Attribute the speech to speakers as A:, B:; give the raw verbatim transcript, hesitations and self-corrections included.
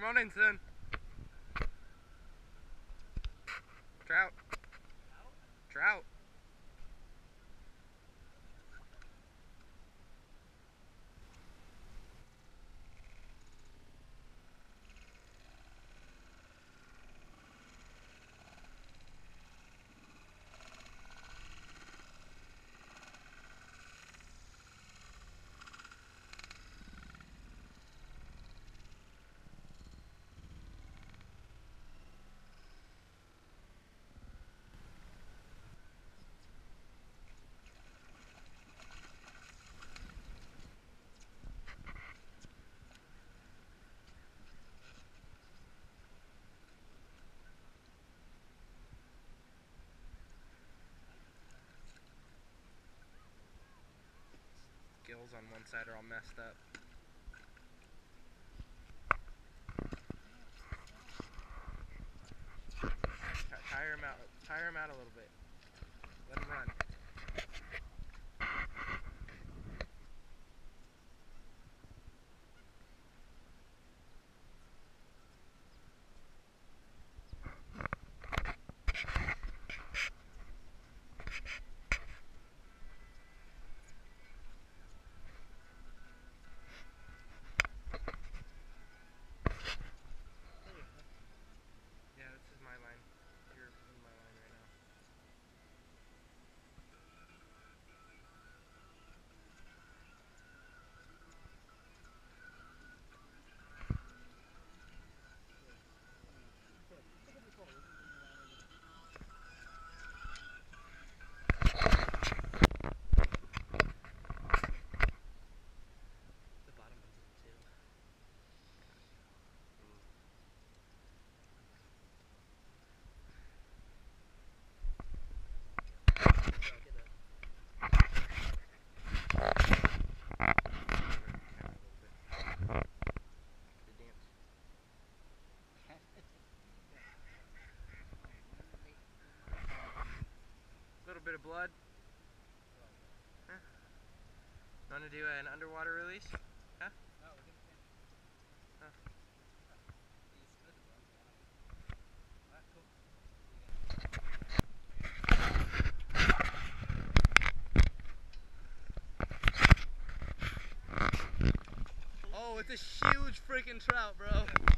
A: on in, son. Trout. Trout. Gills on one side are all messed up. Tire him out. Tire him out a little bit. Let him run. Bit of blood. Huh? Want to do an underwater release? Huh? Oh, it's a huge freaking trout, bro.